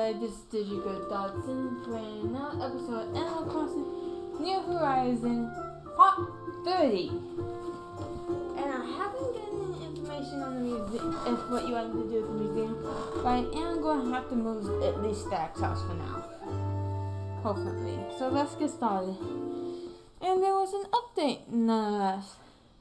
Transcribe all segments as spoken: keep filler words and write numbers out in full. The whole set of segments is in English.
everybody, this is Digigood Dodson playing another episode of Animal Crossing New Horizon Part thirty. And I haven't gotten any information on the museum, if what you want to do with the museum, but I am going to have to move at least Stack's house for now. Hopefully. So let's get started. And there was an update nonetheless.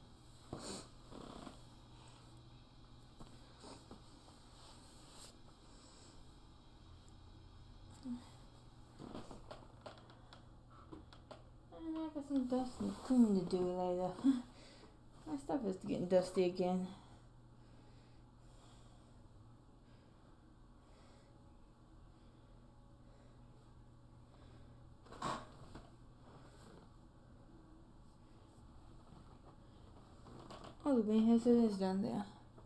I got some dust and cleaning to do later. My stuff is getting dusty again. Oh, the greenhouse is down there.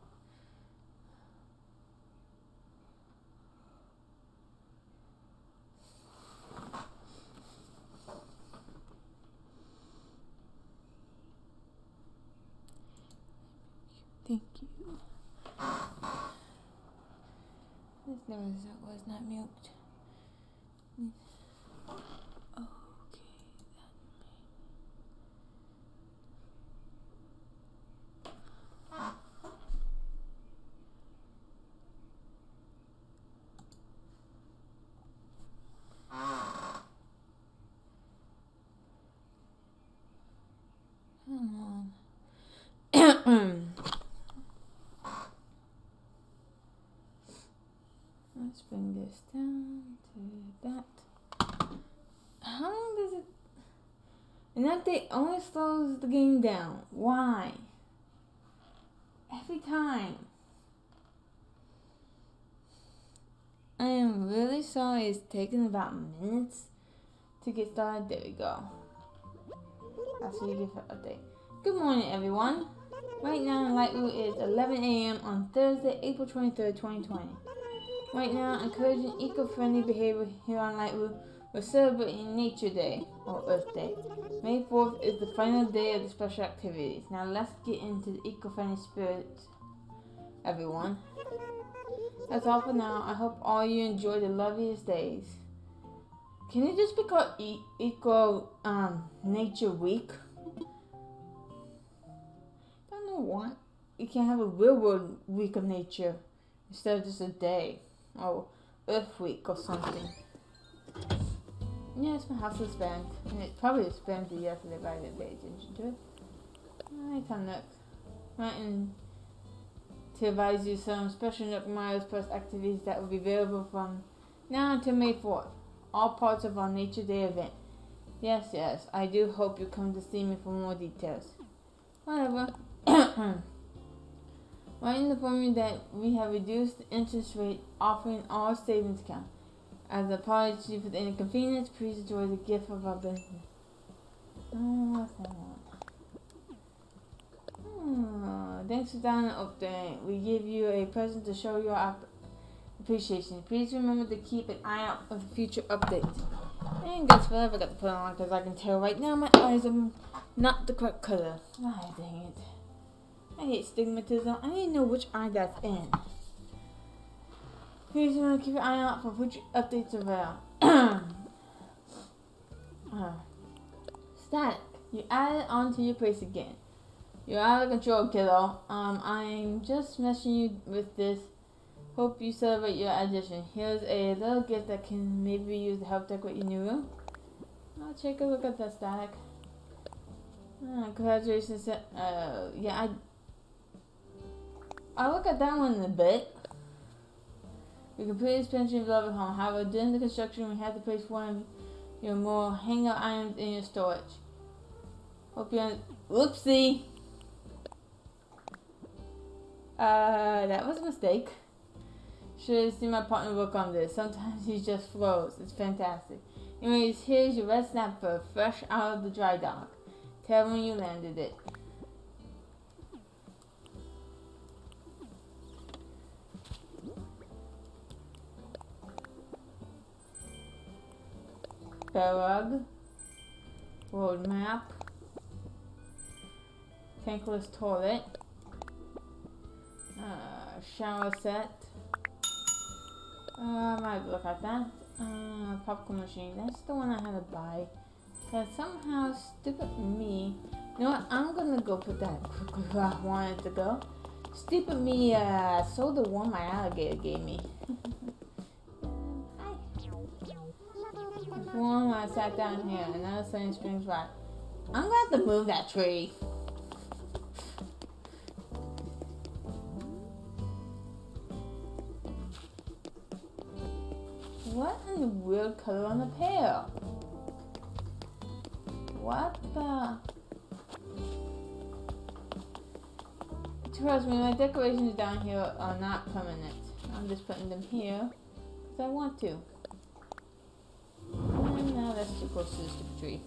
Thank you. This noise that was not mute. Okay, that Come on. Let's bring this down to that. How long does it... An update only slows the game down. Why? Every time. I am really sorry it's taken about minutes to get started. There we go. That's what you get for update. Good morning, everyone. Right now in Lightwood is eleven A M on Thursday, April twenty-third, twenty twenty. Right now, encouraging eco-friendly behavior here on Lightwood, we're celebrating Nature Day, or Earth Day. May fourth is the final day of the special activities. Now let's get into the eco-friendly spirit, everyone. That's all for now. I hope all you enjoy the loveliest days. Can it just be called e Eco um, Nature Week? I don't know why. You can't have a real world week of nature instead of just a day. Or Earth Week or something. Yes, my house was spammed. And it probably was spammed yesterday, but I didn't pay attention to it. I come Nook. Right, and to advise you some special Nook Miles Plus activities that will be available from now until May fourth. All parts of our Nature Day event. Yes, yes, I do hope you come to see me for more details. However, right in the formula that we have reduced the interest rate offering all savings account. As an apology for the inconvenience, please enjoy the gift of our business. Oh, what's that one? Oh, thanks for downloading the update. We give you a present to show your appreciation. Please remember to keep an eye out for future updates. And guess what? I forgot to put it on because I can tell right now my eyes are not the correct color. Ah, dang it. I hate stigmatism. I need to know which eye that's in. Please remember to keep an eye out for future updates around. uh, Static. You added onto your place again. You're out of control, kiddo. Um, I'm just messing you with this. Hope you celebrate your addition. Here's a little gift that can maybe be used to help decorate your new room. I'll take a look at that, Static. Uh, congratulations. Uh, yeah, I... I'll look at that one in a bit. We completed expansion of Love Home. However, during the construction, we had to place one of your more hangout items in your storage. Hope you... Whoopsie! Uh, that was a mistake. Should have seen my partner work on this. Sometimes he just flows. It's fantastic. Anyways, here's your red snapper, fresh out of the dry dock. Tell when you landed it. Rug, road map, tankless toilet, uh, shower set, Uh, I might look at that. Uh, popcorn machine. That's the one I had to buy. That somehow stupid me. You know what? I'm gonna go put that where I wanted to go. Stupid me uh, sold the one my alligator gave me. Hi. This one I sat down here. Another Sunny Springs Rock. I'm gonna have to move that tree. What in the weird color on the pail? What the? Trust me, my decorations down here are not permanent. I'm just putting them here because I want to. And now that's too close to the stupid tree.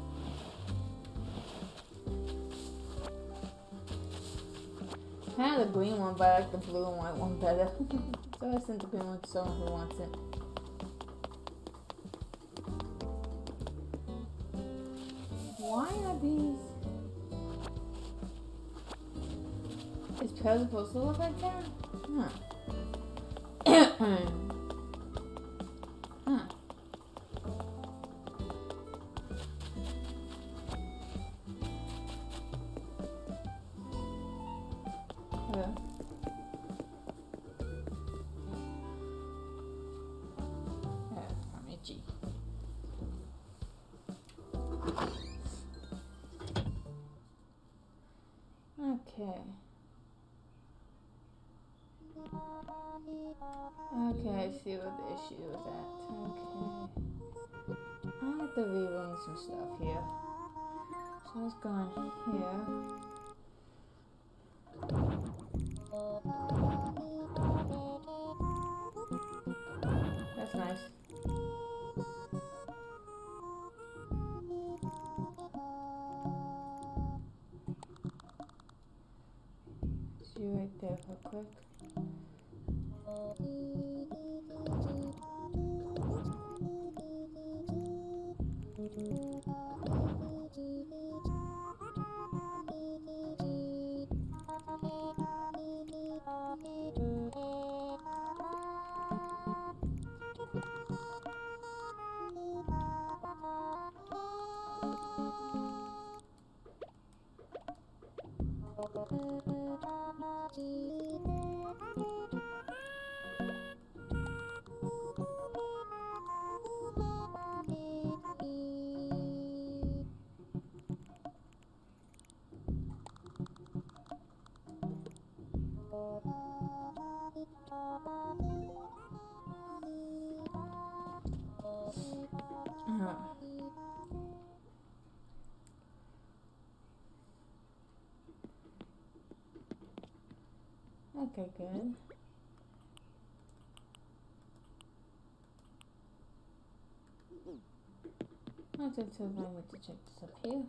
I had the green one, but I like the blue and white one better. So I sent the green one to someone who wants it. Why are these? Is Pearl supposed to look like that? Huh. Huh. Hello. Yeah, I'm itchy. Okay. Okay, I see what the issue is at. Okay. I have to rearrange some stuff here. So let's go in here. That's nice. See you right there real quick. Uh-huh. Okay, good. I just told me to check this up here.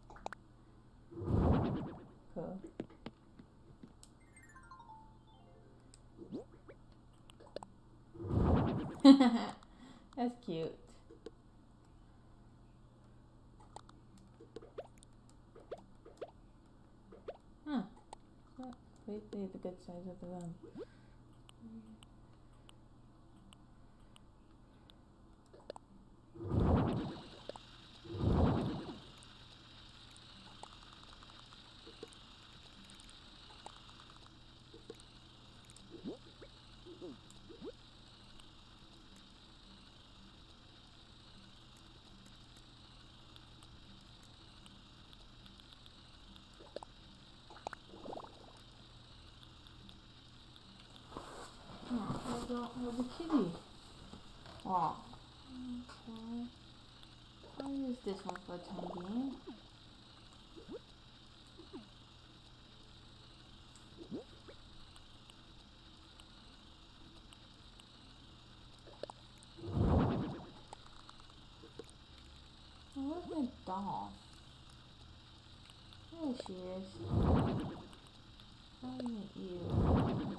Cool. That's cute. Huh. Completely the good size of the room. Where's the kitty? Oh. Okay. I'll use this one for the time being. Where's my doll? There she is. How are you?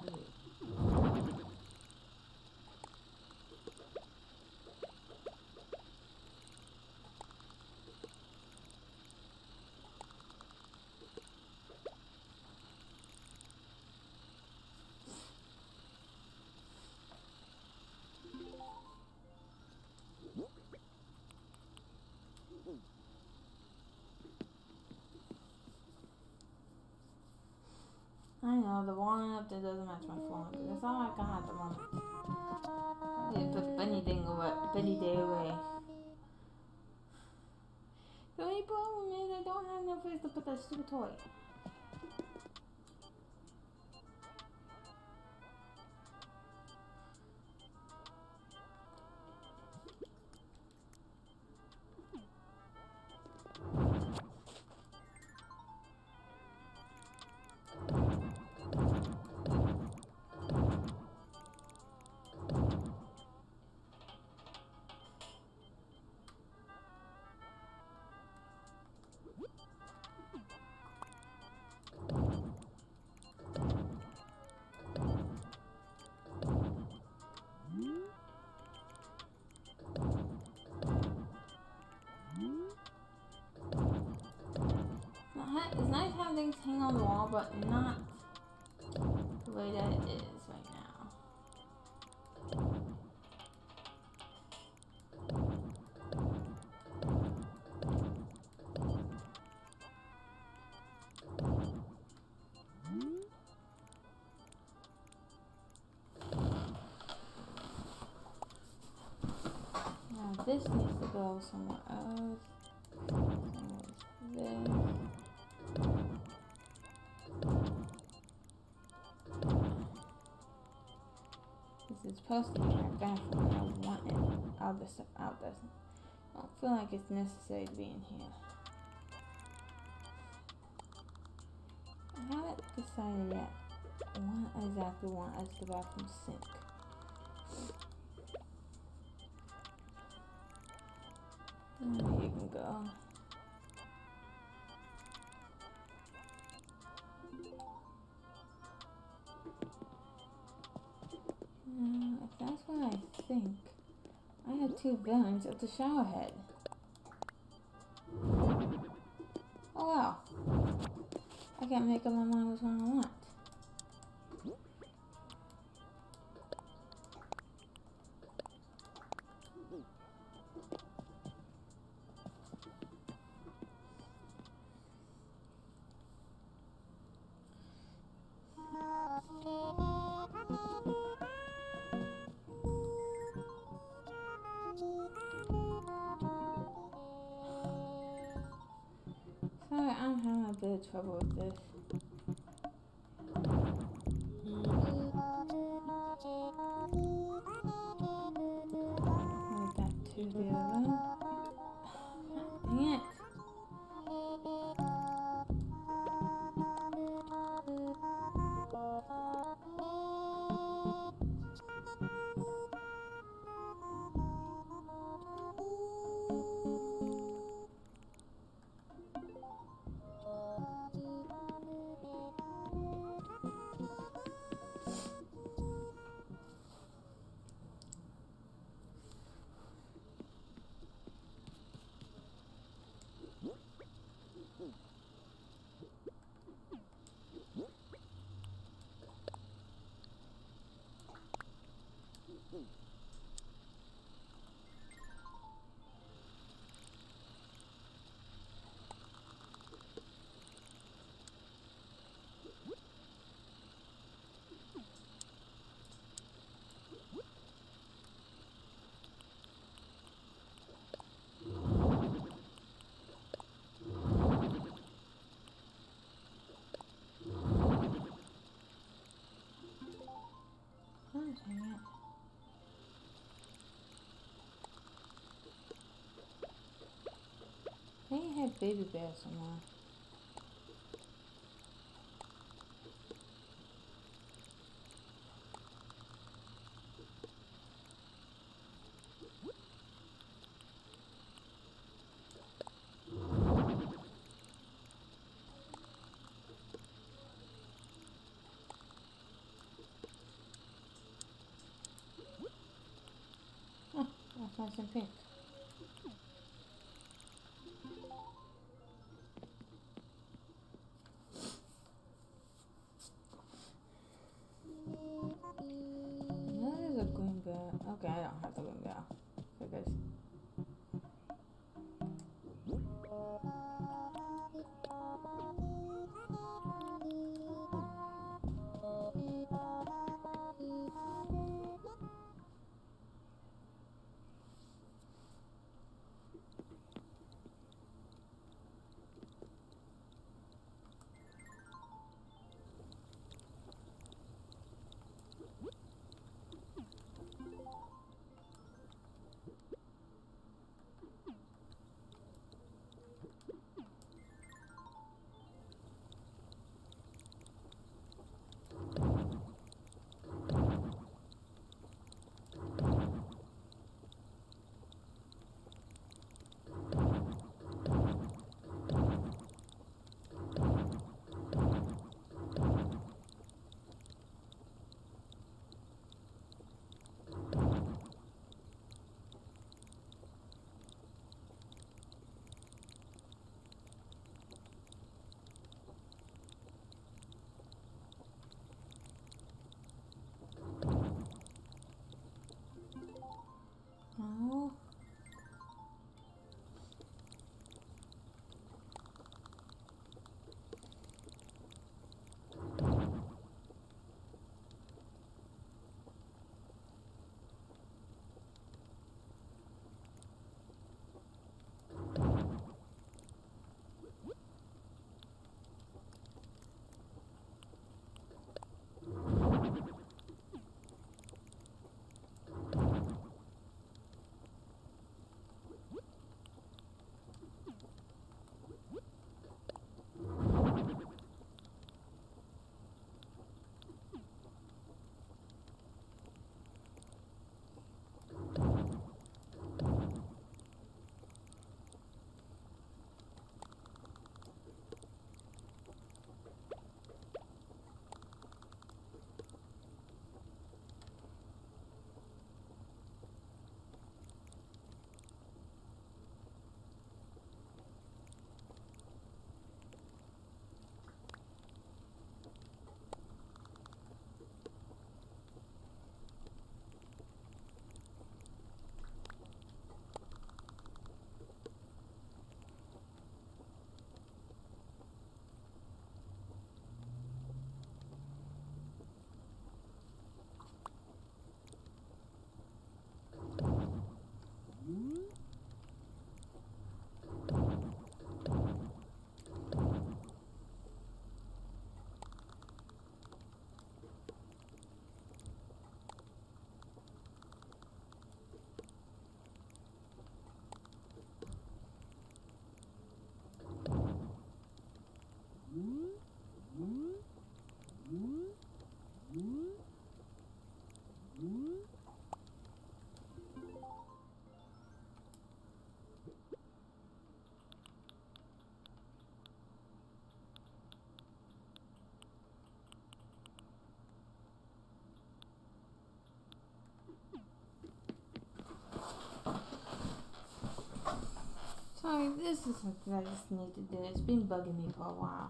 I know, the one up there doesn't match my phone. That's all I got at the moment. I need to put Bunny Day away. Bunny Day away. The only problem is I don't have no place to put that stupid toy. It's nice having things hang on the wall, but not the way that it is right now. Now this needs to go somewhere else. Somewhere there. It's supposed to be in our bathroom. I want it. All this stuff out there. I don't feel like it's necessary to be in here. I haven't decided yet what exactly want as the bathroom sink. There you can go. Uh, if that's what I think, I have two villains at the shower head. Oh wow. I can't make up my mind which one I want. Sorry, I'm having a bit of trouble with this. Move that to the other one. Dang it. Oh, dang it. They have baby bears somewhere. Oh, that's nice and pink. That is a green bear. Okay, I don't have the green bear. So guys. Sorry, this is something I just need to do. It's been bugging me for a while.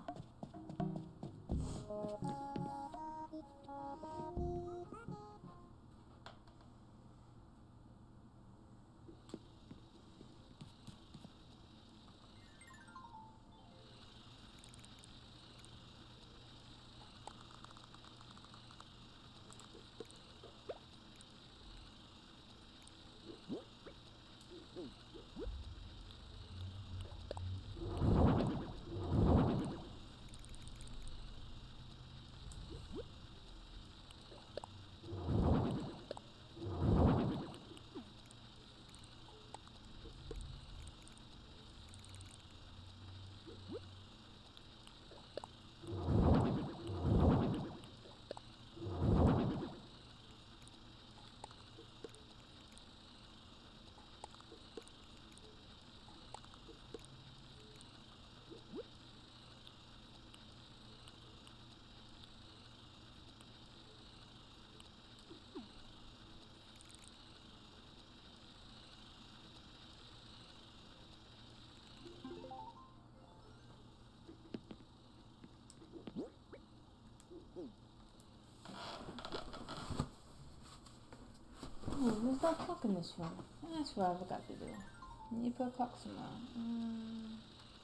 Oh, there's no clock in this room. That's what I forgot to do. I need to put a clock somewhere. Um,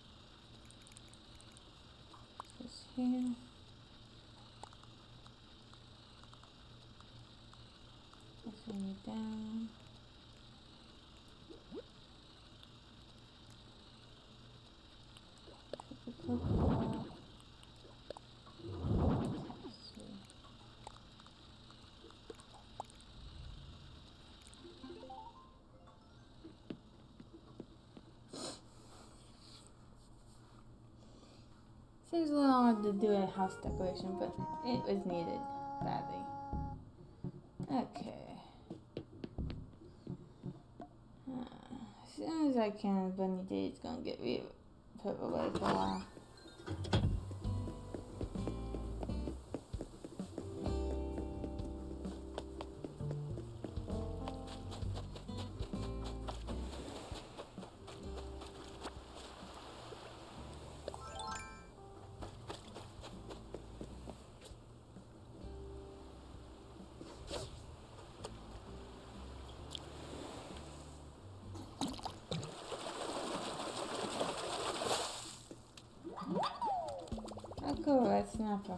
this here. Let's bring it down. Put the clock up. Seems a little hard to do a house decoration, but it was needed badly. Okay. Uh, as soon as I can, Bunny Day is gonna get re put away for a while. Cool, that's snapper.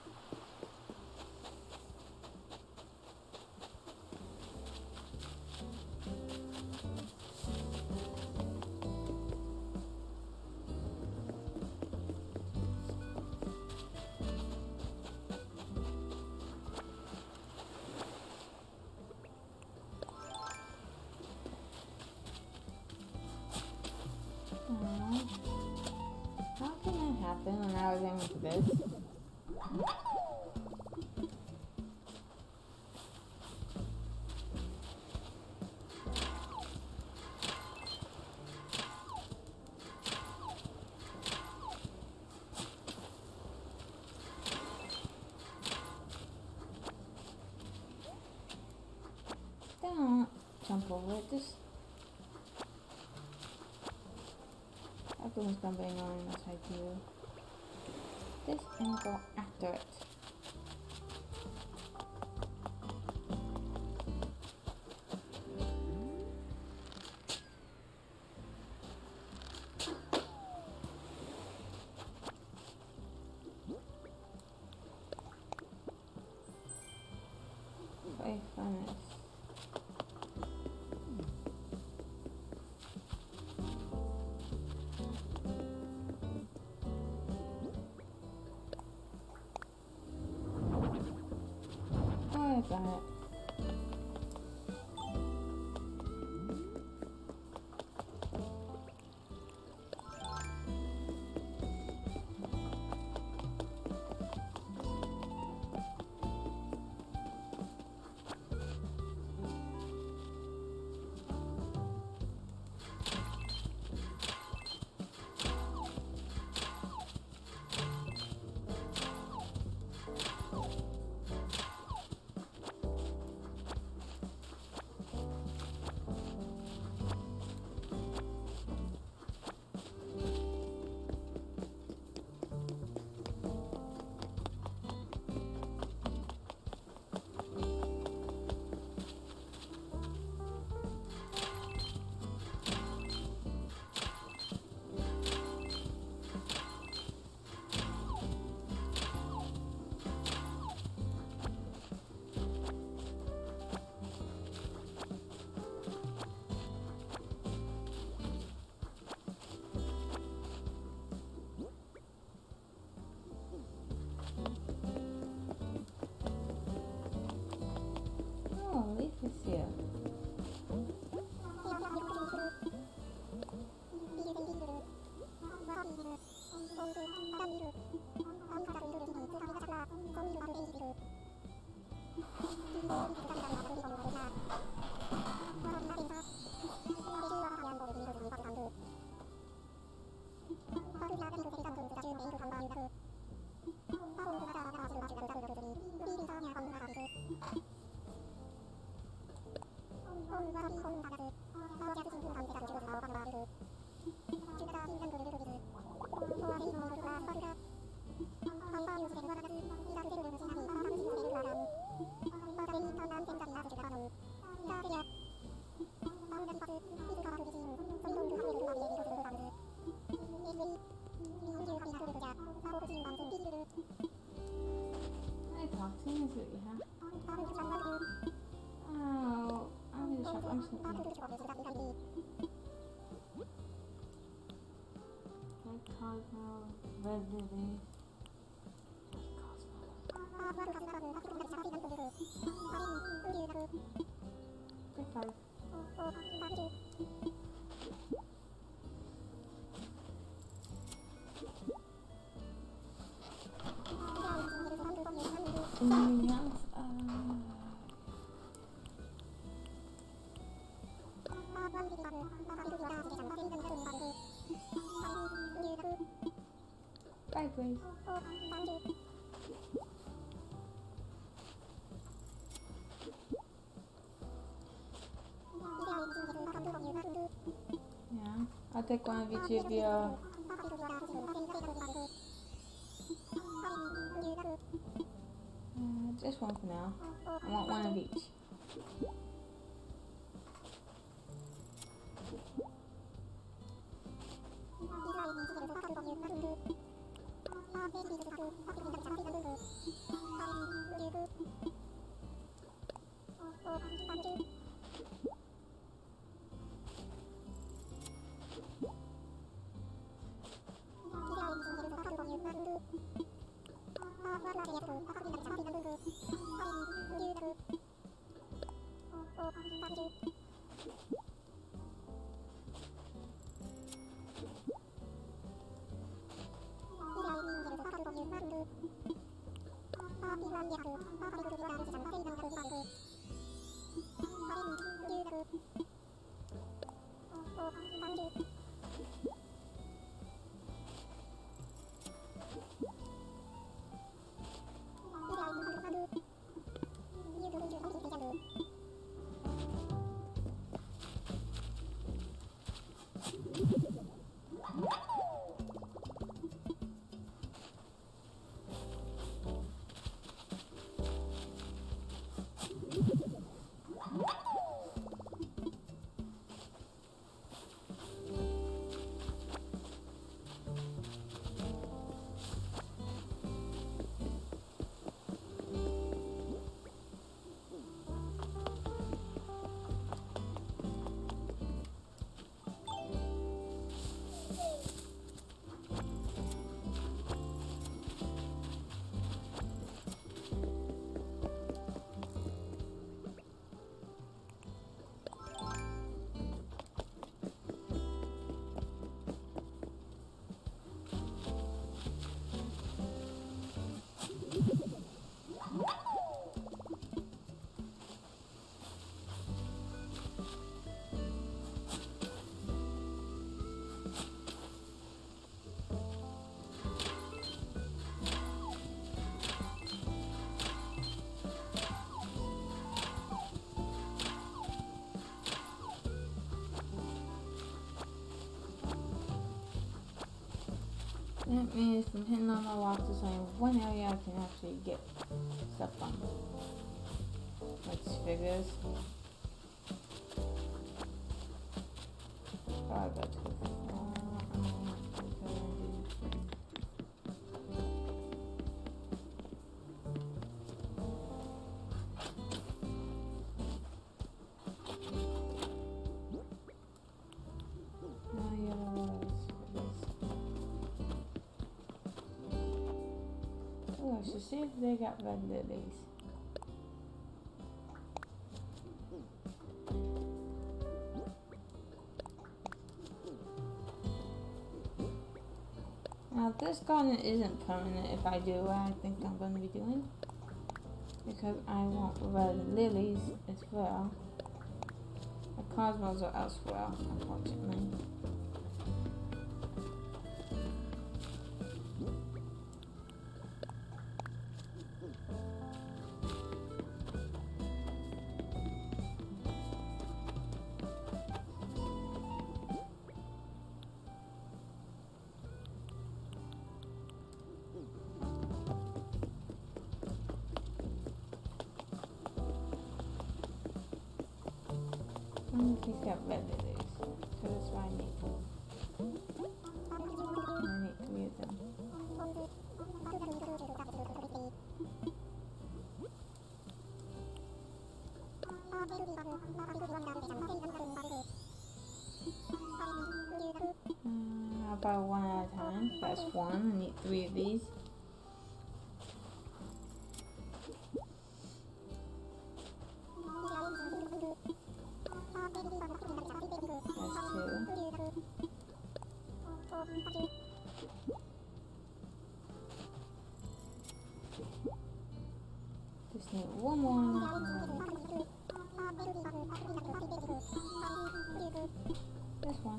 How can that happen when I was aiming for this? Don't jump over it, just everyone's gonna be annoying as I do this and go after it. Very fun. I got it. here? Hey, cartoon is what you have. Oh, I'm gonna shop. I'm just gonna. Red Cosmo, Red Lily. Good five. Anything else? Uh, Bye, please. Yeah, I'll take one of each of your. Uh, just one for now. I want one of each. That means from hitting on my walk to saying one area I can actually get stuff from. Like figures. Probably about two. So see if they got red lilies. Now this garden isn't permanent if I do what I think I'm going to be doing. Because I want red lilies as well. The cosmos are elsewhere, unfortunately. He's got red lilies, so that's why I need I need three of them. Uh, how about one at a time? That's one. I need three of these. Just need one more. This one.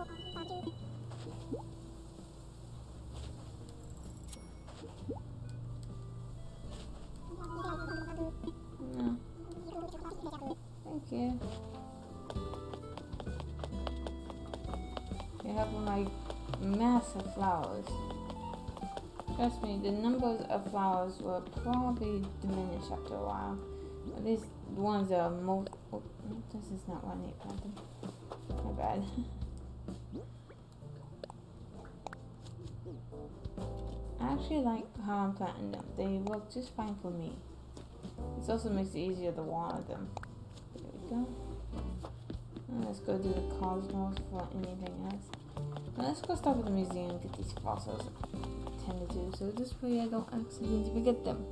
No. Thank you. You have my massive flowers. Trust me, the numbers of flowers will probably diminish after a while. At least the ones that are most... Oh, this is not what I need planted. My bad. I actually like how I'm planting them. They work just fine for me. This also makes it easier to water them. There we go. And let's go do the cosmos for anything else. Now let's go start with the museum and get these fossils tended to, so this way I don't accidentally forget them.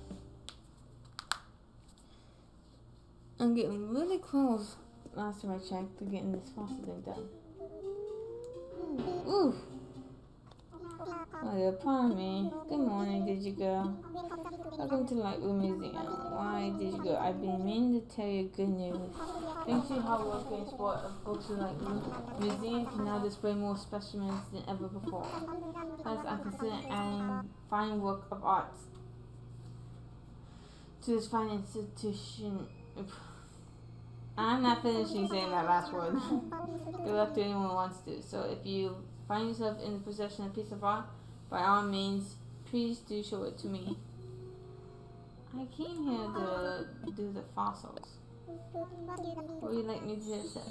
I'm getting really close, last time I checked, to getting this fossil thing done. Ooh! Oh, yeah, pardon me. Good morning, did you go? Welcome to the Lightroom Museum. Why did you go? I've been meaning to tell you good news. Thanks to your hard work and support of Go to Lightroom, the museum can now display more specimens than ever before. Plus, I'm considering adding fine work of art to this fine institution. I'm not finishing saying that last word. Good luck to anyone who wants to. So if you find yourself in the possession of a piece of art, by all means, please do show it to me. I came here to do the fossils. What would you like me to assess?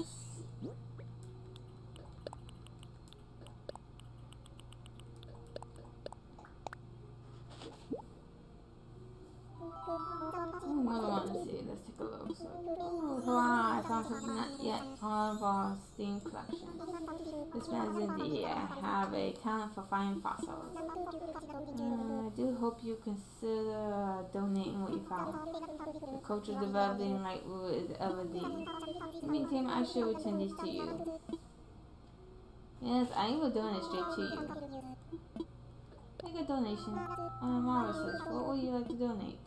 Oh, what do I want to see? Let's take a look. So, oh, wow, I found something not yet part of our STEAM collection. This man's indeed. I have a talent for finding fossils. Uh, I do hope you consider uh, donating what you found. The culture developing like is ever the. In the meantime, I shall return these to you. Yes, I will donate straight to you. Make a donation. Uh, Morris, what would you like to donate?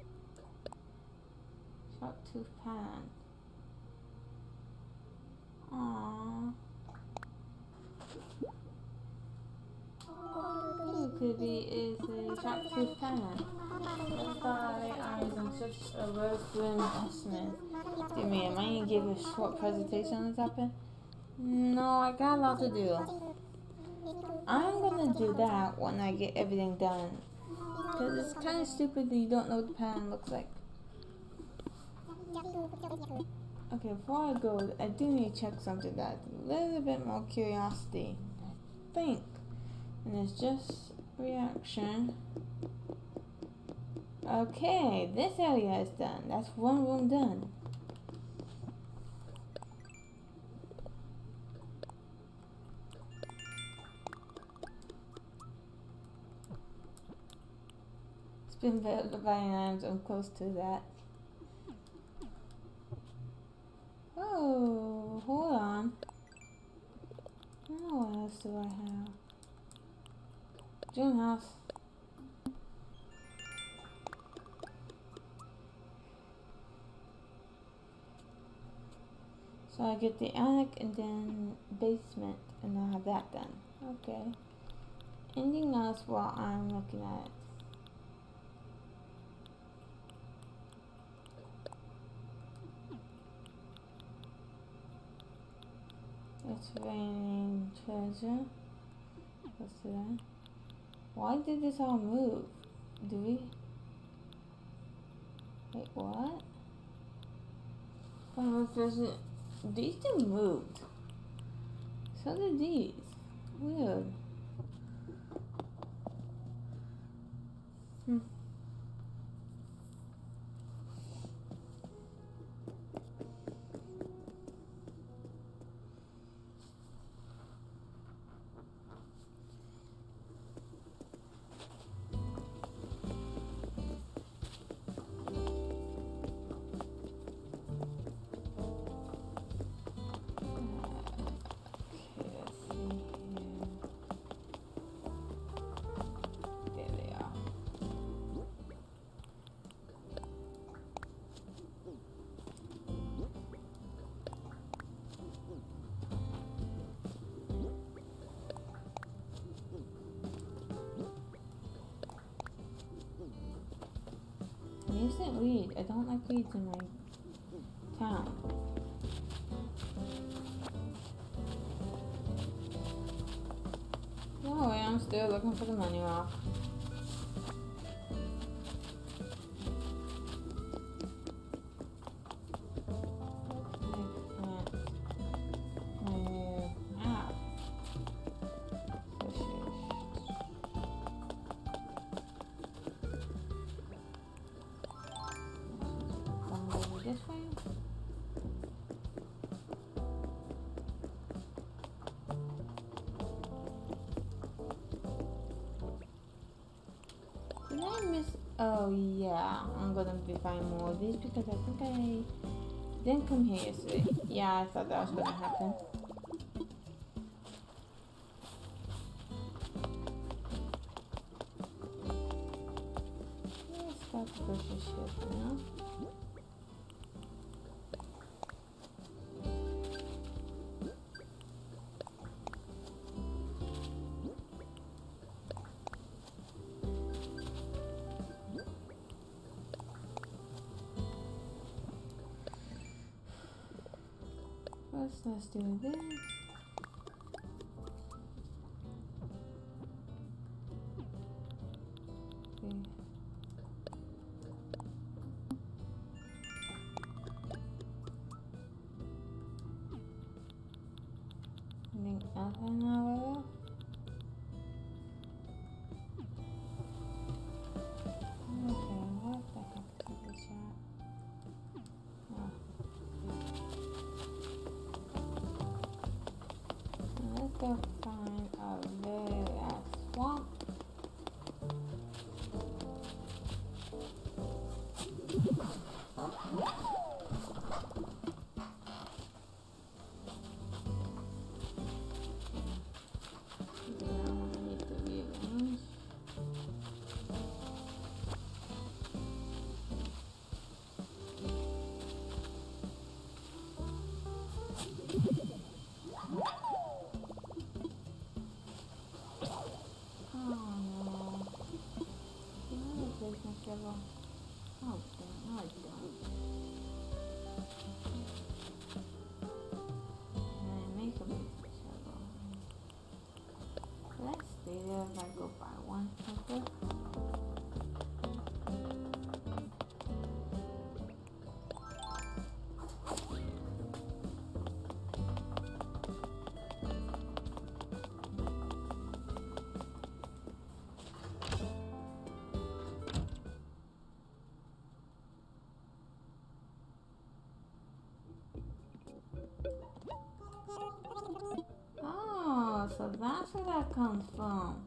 Shark tooth pan. Aww. Ooh, could be is a shark tooth pan. That's why I'm such a rose green investment. Give me, am I gonna give a short presentation on this topic? No, I got a lot to do. I'm gonna do that when I get everything done. Because it's kind of stupid that you don't know what the pan looks like. Okay, before I go, I do need to check something that's a little bit more curiosity. I think. And it's just reaction. Okay, this area is done. That's one room done. It's been very times I'm close to that. Oh, hold on. Now what else do I have? Dream house. So I get the attic and then basement, and I have that done. Okay. Anything else while I'm looking at it? It's raining treasure. What's that? Why did this all move? Do we? Wait, what? Oh, treasure. These two moved. So did these. Weird. Hmm. Instant weed. I don't like weeds in my town. No way, I'm still looking for the money rock. This way? Did I miss? Oh yeah, I'm gonna be finding more of these because I think I didn't come here yesterday. Yeah, I thought that was gonna happen. Let's start the grocery ship now. First, let's do this. Okay. Anything else I know of? Okay, what the heck is this shot? Oh. Let's go find a very ass swamp. Oh, damn, no, I don't. And I make a big shovel. Let's stay there if I go buy one. Okay. Oh, so that's where that comes from.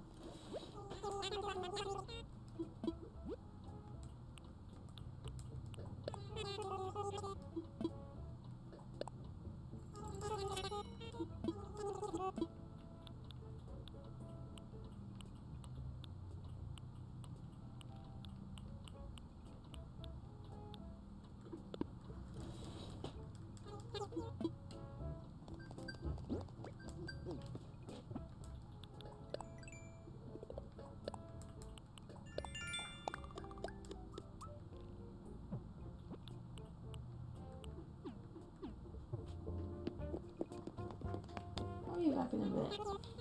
back in a bit.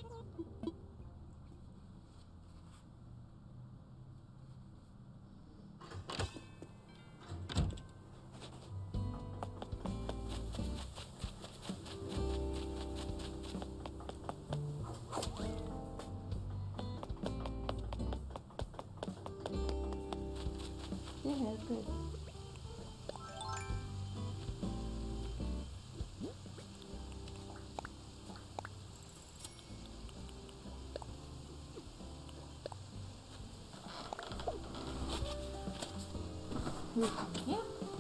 Yeah, good. Yeah.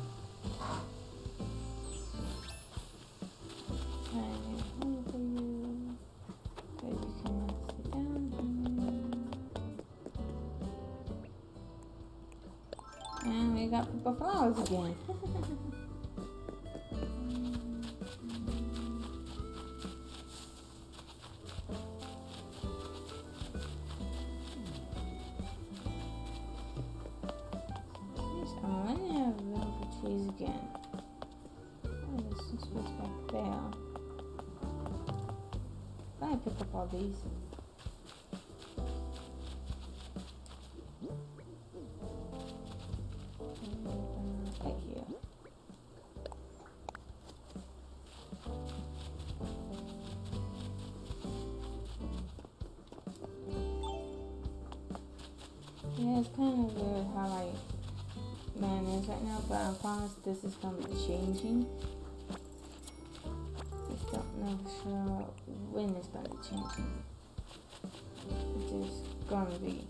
And home for you. Okay, you can sit down. And we got purple flowers again. I'm running out of room for trees again. Oh, there's some space back there. I pick up all these. Right here. Yeah, it's kind of weird how I man is right now, but I promise this is gonna be changing. Just don't know for sure when it's gonna be changing. It's just gonna be.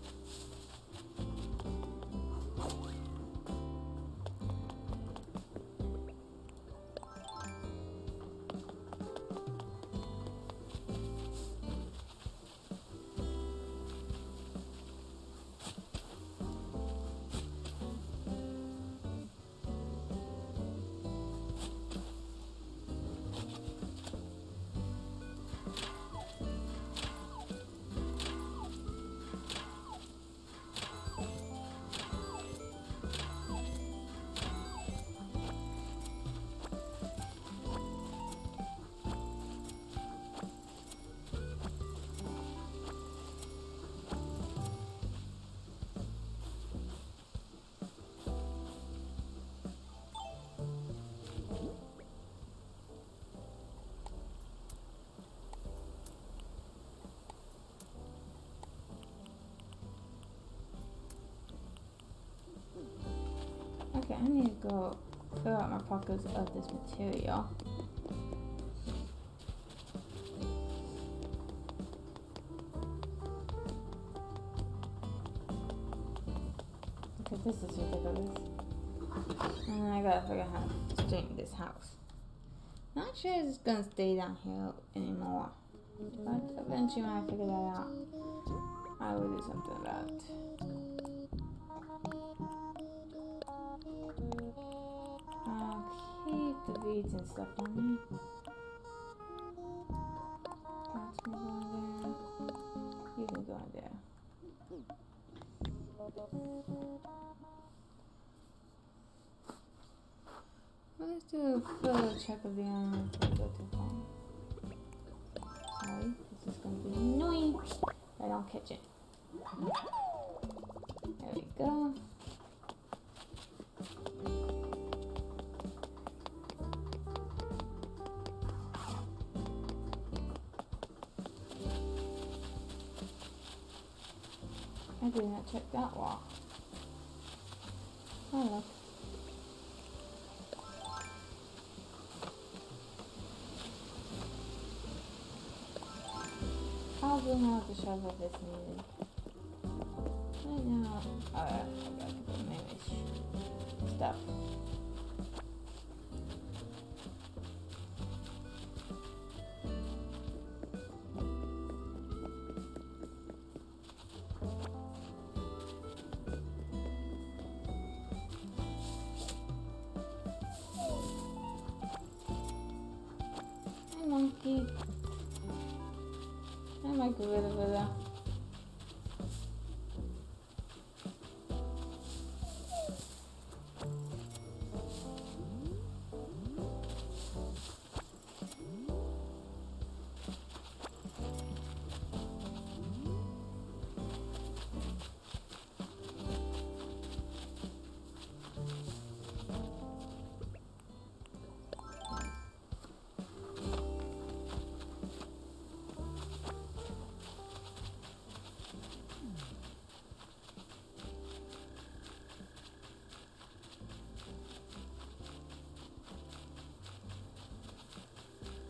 Okay, I need to go fill out my pockets of this material. Okay, this is ridiculous. And I gotta figure out how to straighten this house. Not sure if it's gonna stay down here anymore. But eventually when I figure that out, I will do something about it. I'll keep the weeds and stuff on me. That's me going there. You can go in there. Let's do a further check of the animal before we go too far. Sorry, this is gonna be annoying if I don't catch it. There we go. I did not check that wall. Oh look. I'll bring out the shovel if it's needed. Right now, oh yeah, I gotta put my stuff. Hi monkey. I might get rid of it though.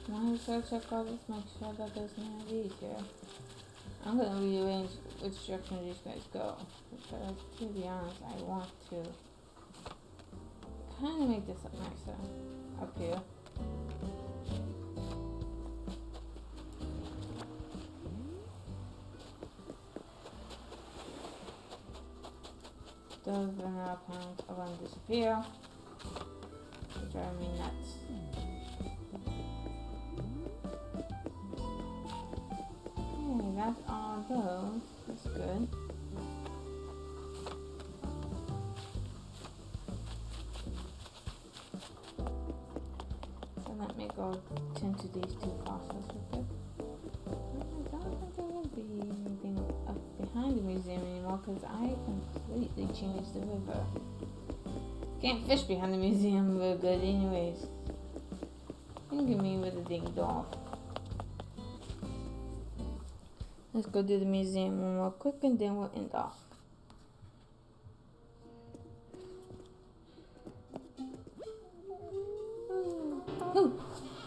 Now so check all this, make sure that there's none of these here. I'm gonna rearrange which direction these guys go. Because to be honest, I want to kinda make this up nicer up here. Those vanilla plants are gonna disappear, which drive me nuts. Okay, that's all those. That's good. So let me go tend to these two fossils real quick. I don't think there will be anything up behind the museum anymore because I completely changed the river. Can't fish behind the museum real good anyways. You can get me with a ding dong. Let's go do the museum one more quick and then we'll end off. Ooh.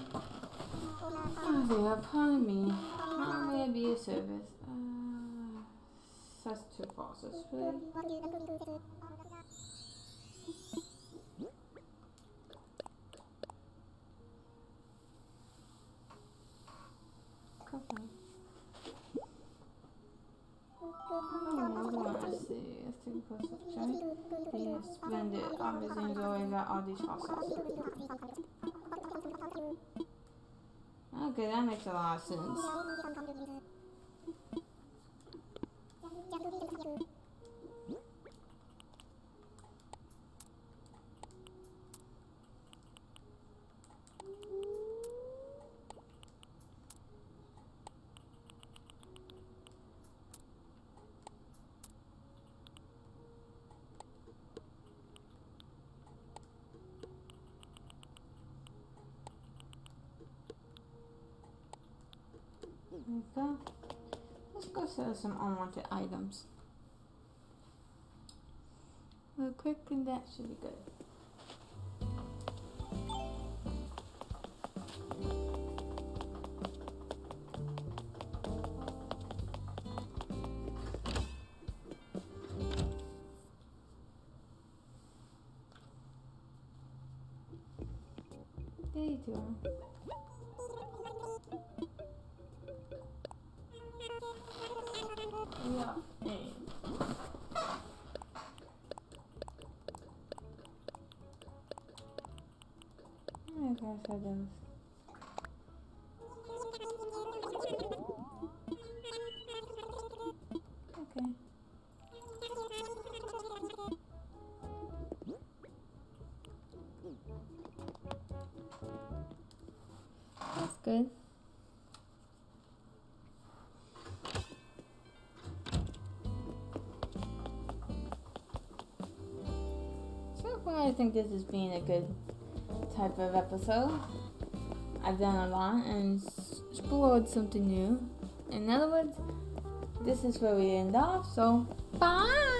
Oh dear, pardon me. How may I be of service? Uh, such two fossils, please. Come on. Oh, let's see. Let's take a closer check. Yes, splendid. Our museum's always got all these fossils. Okay, that makes a lot of sense. There we go. Let's go sell some unwanted items. Real quick, and that should be good. There you go. Yeah. Hey. I guess I do. Okay. That's good. I think this has been a good type of episode. I've done a lot and explored something new. In other words, this is where we end off. So, bye!